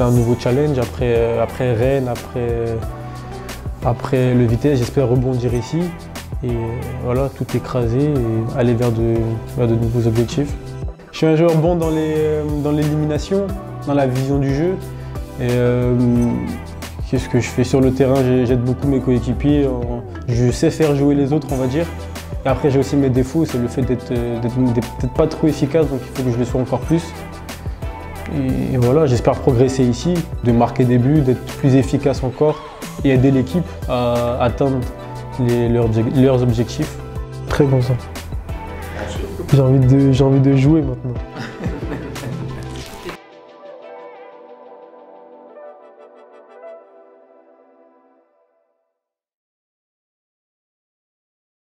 un nouveau challenge après Rennes, après le Vitesse. J'espère rebondir ici et voilà, tout écraser et aller vers de nouveaux objectifs. Je suis un joueur bon dans l'élimination, dans la vision du jeu. Et qu'est-ce que je fais sur le terrain? J'aide beaucoup mes coéquipiers. Je sais faire jouer les autres, on va dire. Et après, j'ai aussi mes défauts, c'est le fait d'être peut-être pas trop efficace, donc il faut que je le sois encore plus. Et voilà, j'espère progresser ici, de marquer des buts, d'être plus efficace encore et aider l'équipe à atteindre leurs objectifs. Très bon ça. J'ai envie de jouer maintenant.